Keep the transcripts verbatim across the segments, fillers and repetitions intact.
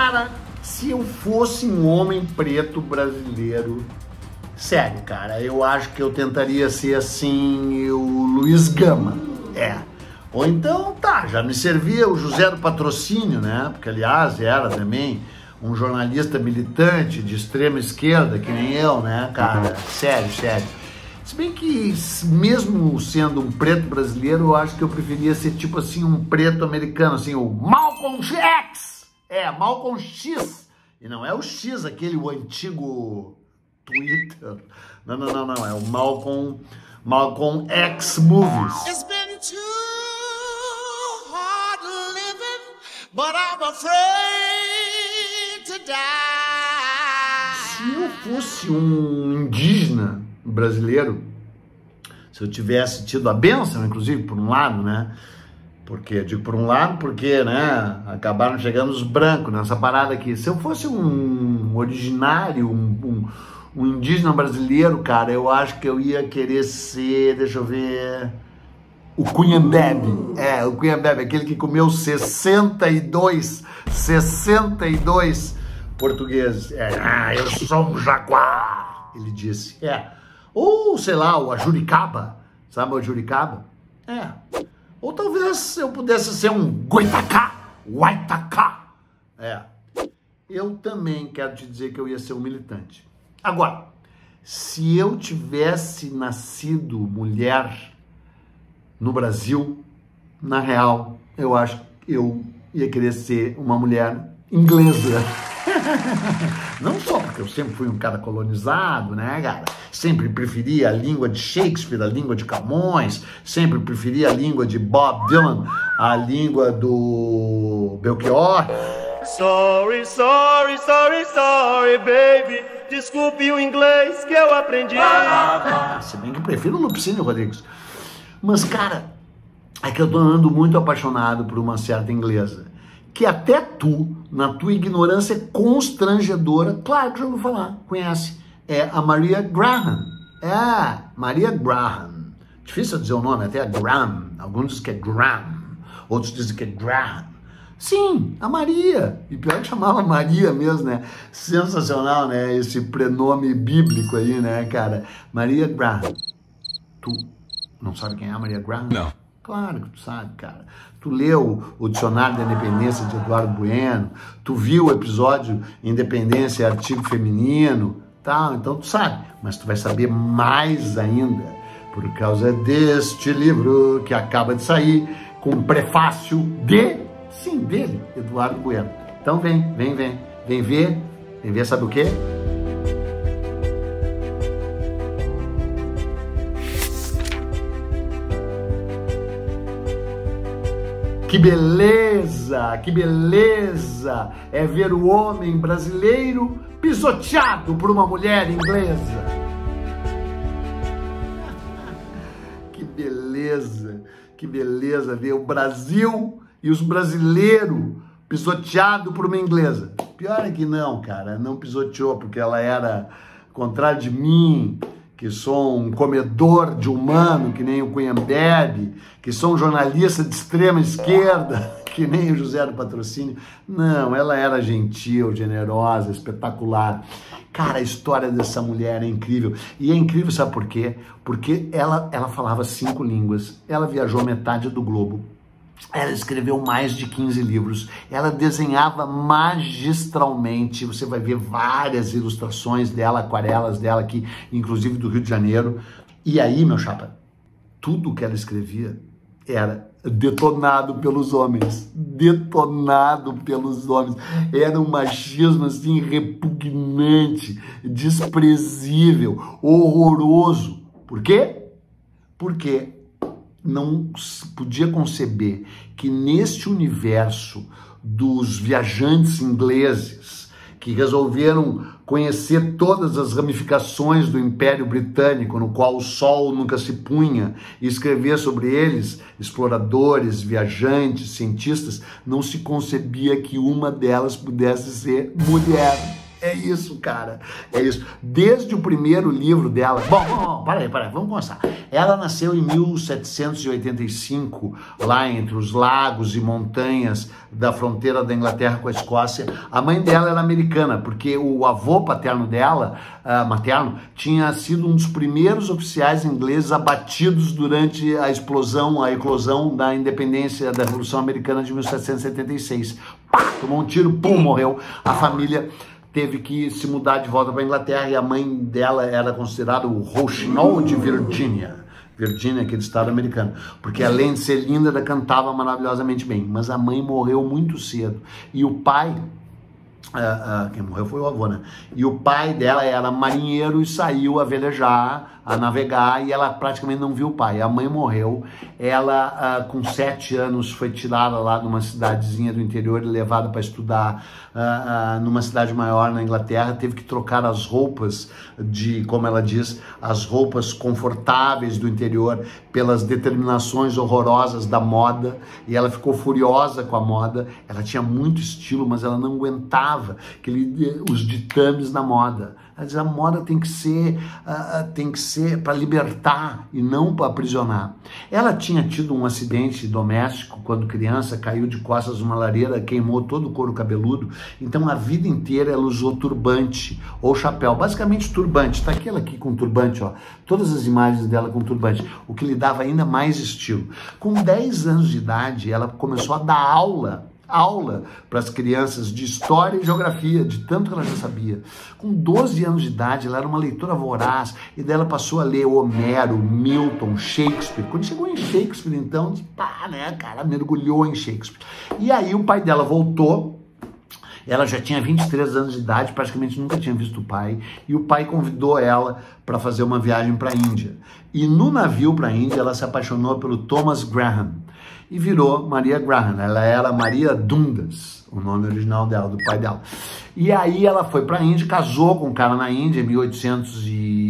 Cara, se eu fosse um homem preto brasileiro, sério, cara, eu acho que eu tentaria ser assim, o Luiz Gama, é. Ou então, tá, já me servia o José do Patrocínio, né? Porque, aliás, era também um jornalista militante de extrema esquerda, que nem eu, né, cara? Sério, sério. Se bem que, mesmo sendo um preto brasileiro, eu acho que eu preferia ser tipo assim, um preto americano, assim, o Malcolm X! É, Malcolm X! E não é o X, aquele, o antigo Twitter. Não, não, não, não, é o Malcolm, Malcolm X Movies. It's been too hard living, but I'm afraid to die. Se eu fosse um indígena brasileiro, se eu tivesse tido a bênção, inclusive, por um lado, né? Porque, eu digo por um lado, porque, né, acabaram chegando os brancos nessa parada aqui. Se eu fosse um originário, um, um, um indígena brasileiro, cara, eu acho que eu ia querer ser, deixa eu ver, o Cunhambebe. É, o Cunhambebe, aquele que comeu sessenta e dois, sessenta e dois portugueses. É, ah, eu sou um jaguar, ele disse. É. Ou, sei lá, o Ajuricaba, sabe o Ajuricaba? É. Ou talvez eu pudesse ser um Goitacá, Guaitacá. É. Eu também quero te dizer que eu ia ser um militante. Agora, se eu tivesse nascido mulher no Brasil, na real, eu acho que eu ia querer ser uma mulher inglesa. Não só porque eu sempre fui um cara colonizado, né, cara? Sempre preferi a língua de Shakespeare, a língua de Camões, sempre preferi a língua de Bob Dylan, a língua do Belchior. Sorry, sorry, sorry, sorry, baby. Desculpe o inglês que eu aprendi. Ah, se bem que eu prefiro o Lupicínio Rodrigues. Mas, cara, é que eu tô andando muito apaixonado por uma certa inglesa, que até tu, na tua ignorância constrangedora, claro que já ouviu falar, conhece, é a Maria Graham. É, Maria Graham. Difícil dizer o nome, até é Graham. Alguns dizem que é Graham, outros dizem que é Graham. Sim, a Maria. E pior que chamava Maria mesmo, né? Sensacional, né? Esse prenome bíblico aí, né, cara? Maria Graham. Tu não sabe quem é a Maria Graham? Não. Claro que tu sabe, cara. Tu leu o Dicionário da Independência de Eduardo Bueno, tu viu o episódio Independência e Artigo Feminino, tal, então tu sabe. Mas tu vai saber mais ainda por causa deste livro que acaba de sair com um prefácio de, sim, dele, Eduardo Bueno. Então vem, vem, vem, vem ver, vem ver, sabe o quê? Que beleza, que beleza é ver o homem brasileiro pisoteado por uma mulher inglesa. Que beleza, que beleza ver o Brasil e os brasileiros pisoteados por uma inglesa. Pior é que não, cara, não pisoteou porque ela era, ao contrário de mim, que sou um comedor de humano, que nem o Cunhambebe, que sou um jornalista de extrema esquerda, que nem o José do Patrocínio. Não, ela era gentil, generosa, espetacular. Cara, a história dessa mulher é incrível. E é incrível, sabe por quê? Porque ela, ela falava cinco línguas, ela viajou metade do globo. Ela escreveu mais de quinze livros, ela desenhava magistralmente, você vai ver várias ilustrações dela, aquarelas dela aqui, inclusive do Rio de Janeiro. E aí, meu chapa, tudo que ela escrevia era detonado pelos homens, detonado pelos homens. Era um machismo assim repugnante, desprezível, horroroso. Por quê? Porque não podia conceber que neste universo dos viajantes ingleses que resolveram conhecer todas as ramificações do Império Britânico, no qual o sol nunca se punha, e escrever sobre eles, exploradores, viajantes, cientistas, não se concebia que uma delas pudesse ser mulher. É isso, cara. É isso. Desde o primeiro livro dela... Bom, bom, bom, para aí, para aí, vamos começar. Ela nasceu em mil setecentos e oitenta e cinco, lá entre os lagos e montanhas da fronteira da Inglaterra com a Escócia. A mãe dela era americana, porque o avô paterno dela, uh, materno, tinha sido um dos primeiros oficiais ingleses abatidos durante a explosão, a eclosão da independência da Revolução Americana de mil setecentos e setenta e seis. Pá, tomou um tiro, pum, morreu. A família teve que se mudar de volta para a Inglaterra e a mãe dela era considerada o Rouxinol de Virgínia. Virgínia, aquele estado americano. Porque além de ser linda, ela cantava maravilhosamente bem. Mas a mãe morreu muito cedo. E o pai... Uh, uh, quem morreu foi o avô, né? E o pai dela era marinheiro e saiu a velejar, a navegar, e ela praticamente não viu o pai. A mãe morreu, ela uh, com sete anos foi tirada lá de uma cidadezinha do interior e levada para estudar uh, uh, numa cidade maior na Inglaterra. Teve que trocar as roupas de, como ela diz, as roupas confortáveis do interior pelas determinações horrorosas da moda, e ela ficou furiosa com a moda. Ela tinha muito estilo, mas ela não aguentava aquele, os ditames da moda. Ela diz, a moda tem que ser, uh, tem que ser para libertar e não para aprisionar. Ela tinha tido um acidente doméstico quando criança, caiu de costas numa lareira, queimou todo o couro cabeludo, então a vida inteira ela usou turbante ou chapéu, basicamente turbante. Tá aquela aqui com turbante, ó, todas as imagens dela com turbante, o que lhe dava ainda mais estilo. Com dez anos de idade, ela começou a dar aula aula para as crianças de história e geografia, de tanto que ela já sabia. Com doze anos de idade, ela era uma leitora voraz, e daí ela passou a ler Homero, Milton, Shakespeare. Quando chegou em Shakespeare, então, pá, né, cara, mergulhou em Shakespeare. E aí o pai dela voltou, ela já tinha vinte e três anos de idade, praticamente nunca tinha visto o pai, e o pai convidou ela para fazer uma viagem para a Índia. E no navio para a Índia, ela se apaixonou pelo Thomas Graham, e virou Maria Graham. Ela era Maria Dundas, o nome original dela, do pai dela. E aí ela foi para a Índia, casou com um cara na Índia em mil oitocentos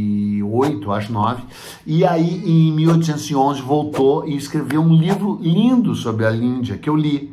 e oito, acho, nove, e aí em mil oitocentos e onze voltou e escreveu um livro lindo sobre a Índia, que eu li.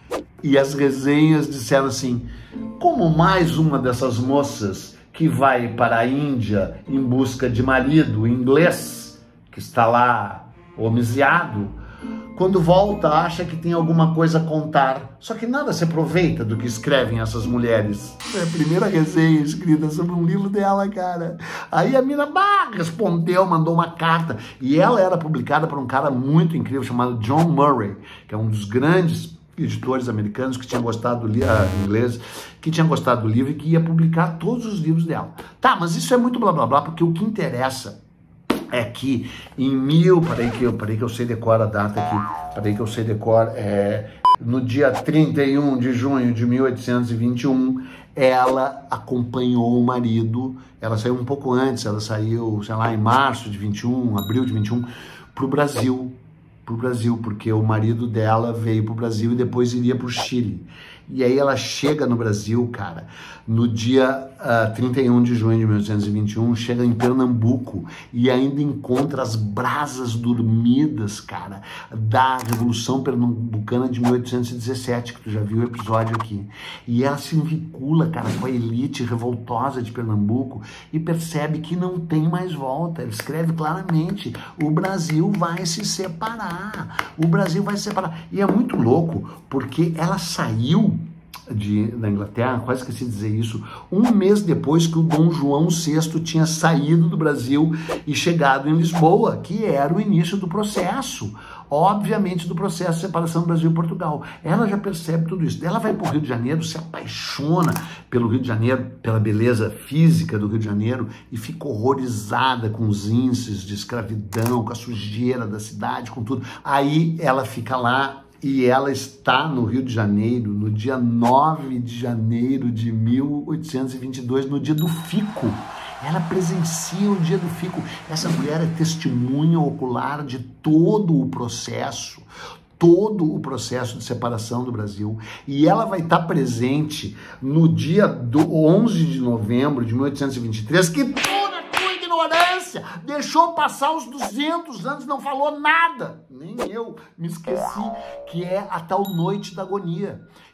E as resenhas disseram assim, como mais uma dessas moças que vai para a Índia em busca de marido inglês, que está lá homiziado, quando volta, acha que tem alguma coisa a contar. Só que nada se aproveita do que escrevem essas mulheres. É a primeira resenha escrita sobre um livro dela, cara. Aí a mina, bah, respondeu, mandou uma carta. E ela era publicada por um cara muito incrível chamado John Murray, que é um dos grandes editores americanos que tinha gostado do livro, uh, inglês, que tinha gostado do livro e que ia publicar todos os livros dela. Tá, mas isso é muito blá blá blá, porque o que interessa é que em mil, peraí que eu, peraí que eu sei decora a data aqui, peraí que eu sei decora, é, no dia trinta e um de junho de mil oitocentos e vinte e um, ela acompanhou o marido, ela saiu um pouco antes, ela saiu, sei lá, em março de vinte e um, abril de vinte e um, para o Brasil, para o Brasil, porque o marido dela veio para o Brasil e depois iria para o Chile. E aí ela chega no Brasil, cara, no dia uh, trinta e um de junho de mil oitocentos e vinte e um, chega em Pernambuco e ainda encontra as brasas dormidas, cara, da Revolução Pernambucana de mil oitocentos e dezessete, que tu já viu o episódio aqui. E ela se vincula, cara, com a elite revoltosa de Pernambuco e percebe que não tem mais volta. Ele escreve claramente, o Brasil vai se separar, o Brasil vai se separar. E é muito louco, porque ela saiu De, da Inglaterra, quase esqueci de dizer isso, um mês depois que o Dom João sexto tinha saído do Brasil e chegado em Lisboa, que era o início do processo, obviamente do processo de separação do Brasil e Portugal. Ela já percebe tudo isso. Ela vai para o Rio de Janeiro, se apaixona pelo Rio de Janeiro, pela beleza física do Rio de Janeiro e fica horrorizada com os índices de escravidão, com a sujeira da cidade, com tudo. Aí ela fica lá. E ela está no Rio de Janeiro no dia nove de janeiro de mil oitocentos e vinte e dois, no dia do Fico. Ela presencia o dia do Fico. Essa mulher é testemunha ocular de todo o processo, todo o processo de separação do Brasil. E ela vai estar presente no dia do onze de novembro de mil oitocentos e vinte e três, que toda a tua ignorância deixou passar os duzentos anos, não falou nada. Nem eu me esqueci, que é a tal Noite da Agonia,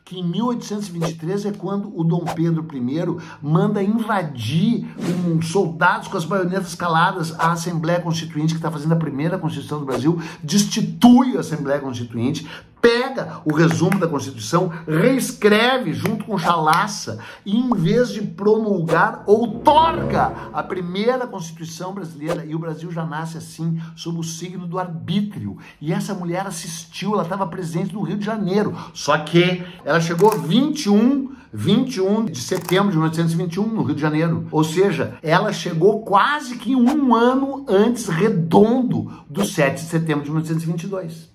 que em mil oitocentos e vinte e três é quando o Dom Pedro I manda invadir com soldados com as baionetas caladas a Assembleia Constituinte, que está fazendo a primeira Constituição do Brasil, destitui a Assembleia Constituinte, pega o resumo da Constituição, reescreve junto com Chalaça e, em vez de promulgar, outorga a primeira Constituição brasileira. E o Brasil já nasce assim, sob o signo do arbítrio. E essa mulher assistiu, ela estava presente no Rio de Janeiro. Só que ela chegou vinte e um de setembro de mil oitocentos e vinte e um, no Rio de Janeiro. Ou seja, ela chegou quase que um ano antes, redondo, do sete de setembro de mil oitocentos e vinte e dois.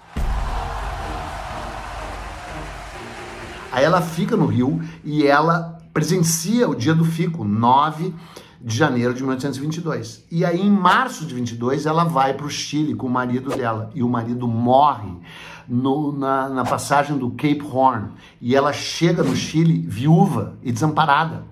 Aí ela fica no Rio e ela presencia o dia do fico, nove de janeiro de mil oitocentos e vinte e dois. E aí, em março de vinte e dois, ela vai para o Chile com o marido dela. E o marido morre no, na, na passagem do Cape Horn. E ela chega no Chile viúva e desamparada.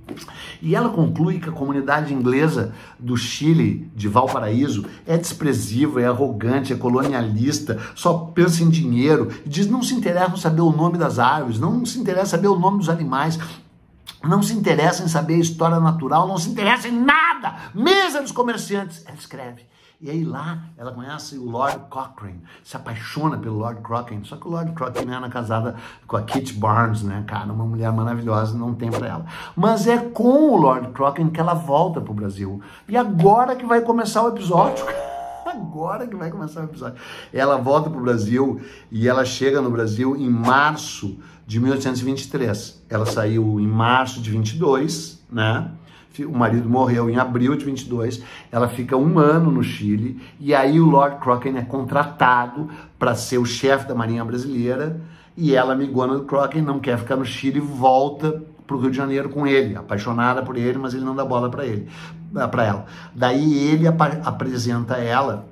E ela conclui que a comunidade inglesa do Chile, de Valparaíso, é desprezível, é arrogante, é colonialista, só pensa em dinheiro, e diz não se interessa em saber o nome das árvores, não se interessa em saber o nome dos animais, não se interessa em saber a história natural, não se interessa em nada, míseros comerciantes. Ela escreve. E aí lá ela conhece o Lord Cochrane, se apaixona pelo Lord Cochrane, só que o Lord Cochrane era casada com a Kitty Barnes, né, cara, uma mulher maravilhosa, não tem pra ela. Mas é com o Lord Cochrane que ela volta pro Brasil. E agora que vai começar o episódio, agora que vai começar o episódio. Ela volta pro Brasil e ela chega no Brasil em março de mil oitocentos e vinte e três. Ela saiu em março de vinte e dois, né? O marido morreu em abril de vinte e dois, ela fica um ano no Chile, e aí o Lord Cochrane é contratado para ser o chefe da Marinha Brasileira, e ela, amigona do Cochrane, não quer ficar no Chile e volta para o Rio de Janeiro com ele, apaixonada por ele, mas ele não dá bola para ele, para ela. Daí ele ap apresenta ela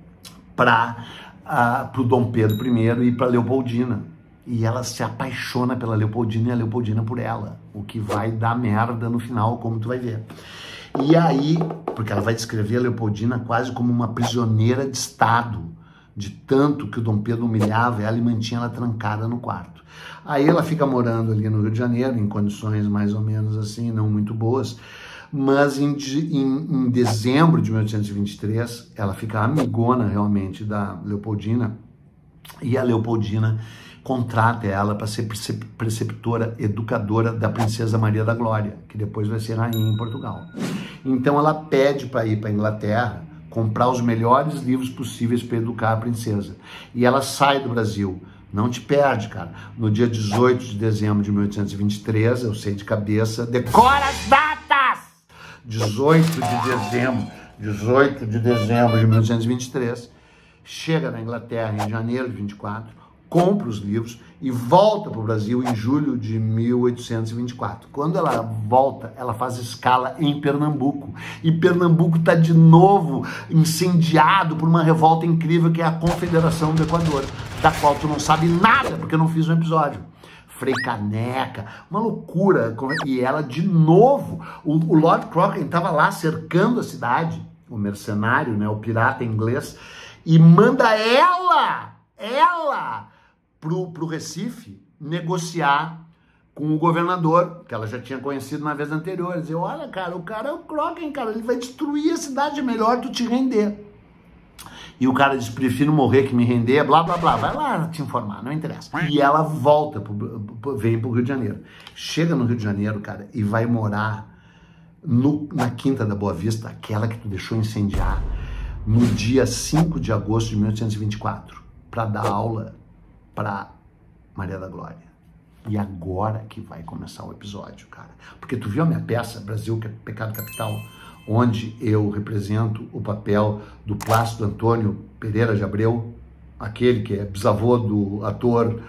para uh, o Dom Pedro I e para Leopoldina. E ela se apaixona pela Leopoldina e a Leopoldina por ela. O que vai dar merda no final, como tu vai ver. E aí, porque ela vai descrever a Leopoldina quase como uma prisioneira de Estado, de tanto que o Dom Pedro humilhava ela e mantinha ela trancada no quarto. Aí ela fica morando ali no Rio de Janeiro, em condições mais ou menos assim, não muito boas. Mas em, em, em dezembro de mil oitocentos e vinte e três, ela fica amigona realmente da Leopoldina. E a Leopoldina contrata ela para ser preceptora, educadora da princesa Maria da Glória, que depois vai ser rainha em Portugal. Então ela pede para ir para a Inglaterra, comprar os melhores livros possíveis para educar a princesa. E ela sai do Brasil. Não te perde, cara. No dia dezoito de dezembro de mil oitocentos e vinte e três, eu sei de cabeça, decora as datas! dezoito de dezembro, dezoito de dezembro de mil oitocentos e vinte e três, chega na Inglaterra em janeiro de vinte e quatro, compra os livros e volta para o Brasil em julho de mil oitocentos e vinte e quatro. Quando ela volta, ela faz escala em Pernambuco. E Pernambuco está de novo incendiado por uma revolta incrível que é a Confederação do Equador, da qual tu não sabe nada, porque eu não fiz um episódio. Frei Caneca, uma loucura. E ela, de novo, o, o Lord Cochrane estava lá cercando a cidade, o mercenário, né, o pirata inglês, e manda ela, ela, pro, pro Recife negociar com o governador, que ela já tinha conhecido na vez anterior. Dizer, olha, cara, o cara é o Cochrane, cara, ele vai destruir a cidade, é melhor tu te render. E o cara diz, prefiro morrer que me render, blá, blá, blá. Vai lá te informar, não interessa. E ela volta, pro, vem pro Rio de Janeiro. Chega no Rio de Janeiro, cara, e vai morar no, na Quinta da Boa Vista, aquela que tu deixou incendiar, no dia cinco de agosto de mil oitocentos e vinte e quatro, para dar aula para Maria da Glória. E agora que vai começar o episódio, cara. Porque tu viu a minha peça, Brasil, Pecado Capital, onde eu represento o papel do Plácido Antônio Pereira de Abreu, aquele que é bisavô do ator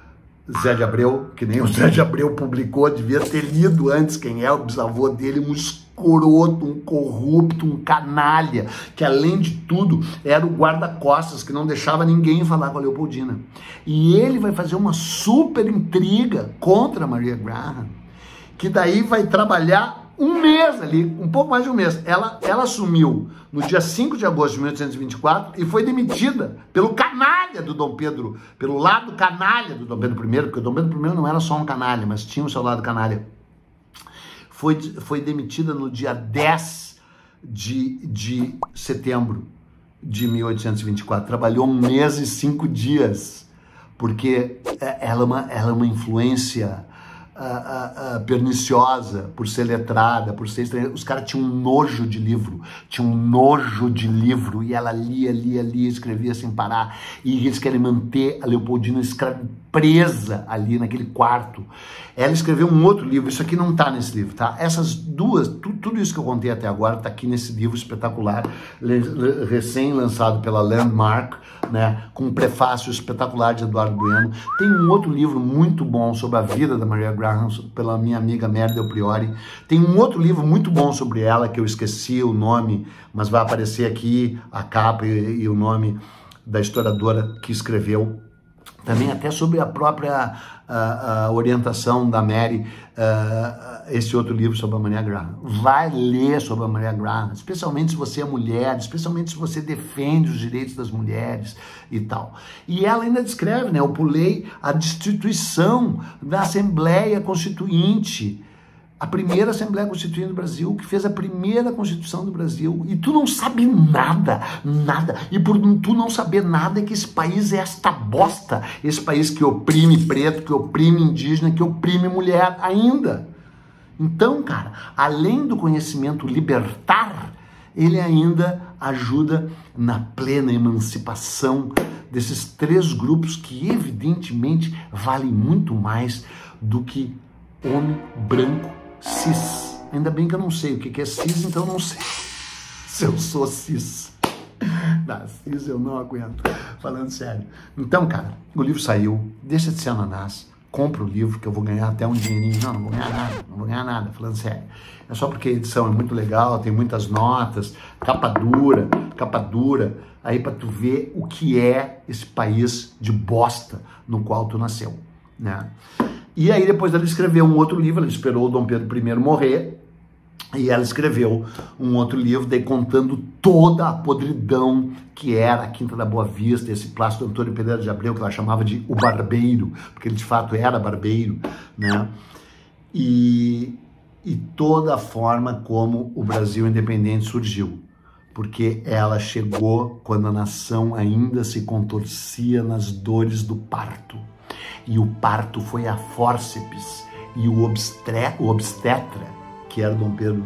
Zé de Abreu, que nem o Zé de Abreu publicou, devia ter lido antes quem é o bisavô dele, um escroto, um corrupto, um canalha, que além de tudo era o guarda-costas, que não deixava ninguém falar com a Leopoldina. E ele vai fazer uma super intriga contra a Maria Graham, que daí vai trabalhar Um mês ali, um pouco mais de um mês. Ela, ela assumiu no dia cinco de agosto de mil oitocentos e vinte e quatro e foi demitida pelo canalha do Dom Pedro, pelo lado canalha do Dom Pedro I, porque o Dom Pedro I não era só um canalha, mas tinha o seu lado canalha. Foi, foi demitida no dia dez de setembro de mil oitocentos e vinte e quatro. Trabalhou um mês e cinco dias, porque ela é uma, ela é uma influência Uh, uh, uh, perniciosa, por ser letrada, por ser estrangeira. Os caras tinham um nojo de livro, tinham um nojo de livro, e ela lia, lia, lia, escrevia sem parar, e eles querem manter a Leopoldina presa ali naquele quarto. Ela escreveu um outro livro, isso aqui não tá nesse livro, tá? Essas duas, tu, tudo isso que eu contei até agora tá aqui nesse livro espetacular, recém-lançado pela Landmark, né, com um prefácio espetacular de Eduardo Bueno. Tem um outro livro muito bom sobre a vida da Maria Graham, pela minha amiga Mary Del Priori. Tem um outro livro muito bom sobre ela, que eu esqueci o nome, mas vai aparecer aqui a capa e, e o nome da historiadora que escreveu. Também até sobre a própria a, a orientação da Mary, uh, esse outro livro sobre a Maria Graham. Vai ler sobre a Maria Graham, especialmente se você é mulher, especialmente se você defende os direitos das mulheres e tal. E ela ainda descreve, né? Eu pulei a destituição da Assembleia Constituinte, a primeira Assembleia Constituinte do Brasil, que fez a primeira Constituição do Brasil, e tu não sabe nada, nada, e por tu não saber nada é que esse país é esta bosta, esse país que oprime preto, que oprime indígena, que oprime mulher ainda. Então, cara, além do conhecimento libertar, ele ainda ajuda na plena emancipação desses três grupos que evidentemente valem muito mais do que homem branco cis. Ainda bem que eu não sei o que é cis, então eu não sei se eu sou cis. Não, cis eu não aguento, falando sério. Então, cara, o livro saiu, deixa de ser ananás, compra o livro que eu vou ganhar até um dinheirinho. Não, não vou ganhar nada, não vou ganhar nada, falando sério. É só porque a edição é muito legal, tem muitas notas, capa dura, capa dura, aí pra tu ver o que é esse país de bosta no qual tu nasceu, né? E aí depois ela escreveu um outro livro, ela esperou o Dom Pedro I morrer, e ela escreveu um outro livro, daí contando toda a podridão que era a Quinta da Boa Vista, esse Plácido Antônio Pereira de Abreu, que ela chamava de o Barbeiro, porque ele de fato era barbeiro, né? E, e toda a forma como o Brasil independente surgiu, porque ela chegou quando a nação ainda se contorcia nas dores do parto. E o parto foi a fórceps, e o, obstre, o obstetra, que era Dom Pedro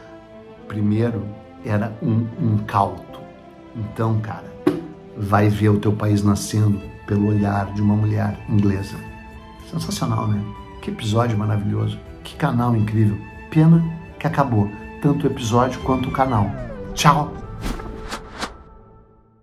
I, era um incauto. Então, cara, vai ver o teu país nascendo pelo olhar de uma mulher inglesa. Sensacional, né? Que episódio maravilhoso, que canal incrível. Pena que acabou, tanto o episódio quanto o canal. Tchau!